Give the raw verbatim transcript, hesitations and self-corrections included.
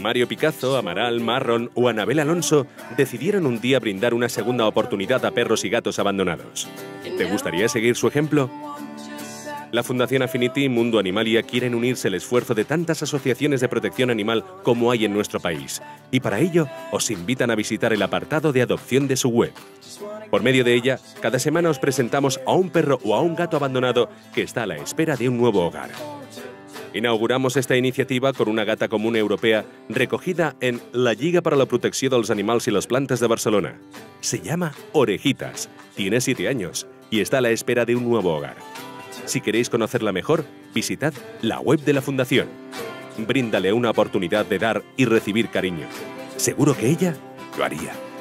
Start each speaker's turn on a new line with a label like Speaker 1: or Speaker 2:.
Speaker 1: Mario Picazo, Amaral, Marron o Anabel Alonso decidieron un día brindar una segunda oportunidad a perros y gatos abandonados. ¿Te gustaría seguir su ejemplo? La Fundación Affinity y Mundo Animalia quieren unirse al esfuerzo de tantas asociaciones de protección animal como hay en nuestro país. Y para ello, os invitan a visitar el apartado de adopción de su web. Por medio de ella, cada semana os presentamos a un perro o a un gato abandonado que está a la espera de un nuevo hogar. Inauguramos esta iniciativa con una gata común europea recogida en la Lliga para la Protecció dels Animals i les Plantes de Barcelona. Se llama Orejitas, tiene siete años y está a la espera de un nuevo hogar. Si queréis conocerla mejor, visitad la web de la Fundación. Bríndale una oportunidad de dar y recibir cariño. Seguro que ella lo haría.